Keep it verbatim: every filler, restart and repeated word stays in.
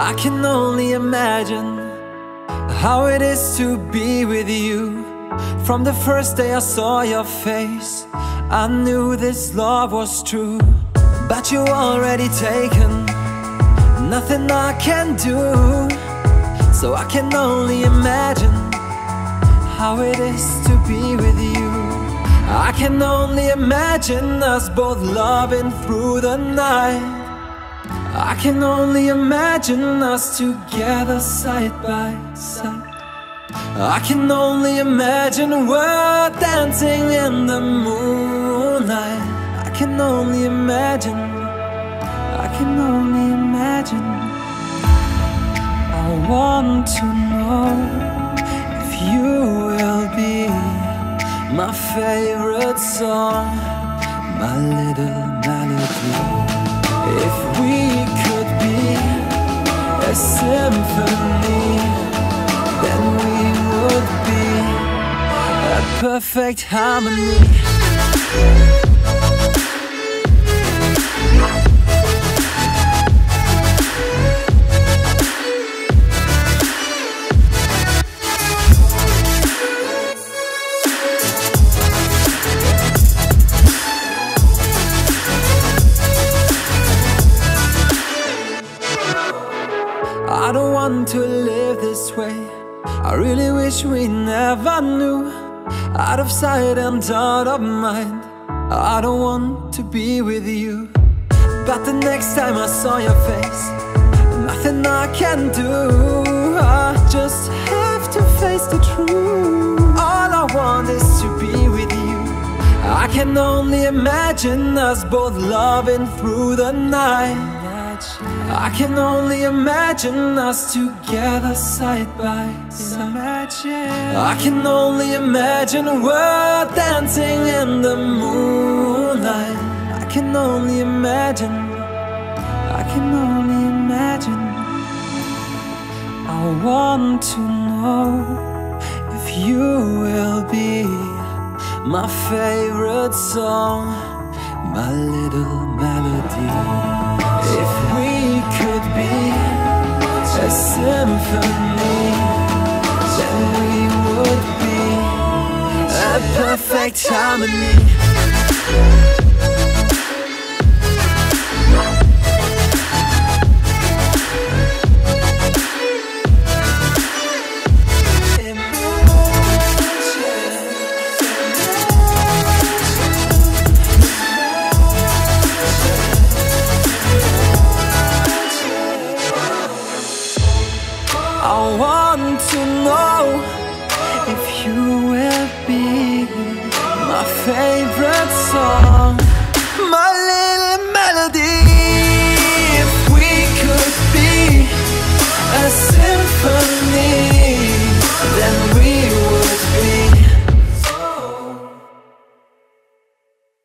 I can only imagine how it is to be with you. From the first day I saw your face, I knew this love was true. But you already taken, nothing I can do. So I can only imagine how it is to be with you. I can only imagine us both loving through the night. I can only imagine us together side by side. I can only imagine we're dancing in the moonlight. I can only imagine, I can only imagine. I want to know if you will be my favorite song, my little melody. If we could be a symphony, then we would be a perfect harmony. I don't want to live this way. I really wish we never knew. Out of sight and out of mind, I don't want to be with you. But the next time I saw your face, nothing I can do. I just have to face the truth. All I want is to be with you. I can only imagine us both loving through the night. I can only imagine us together side by side. I can only imagine we're dancing in the moonlight. I can only imagine, I can only imagine. I want to know if you will be my favorite song, my little melody. If we could be a symphony, then we would be a perfect harmony. I want to know if you will be my favorite song, my little melody.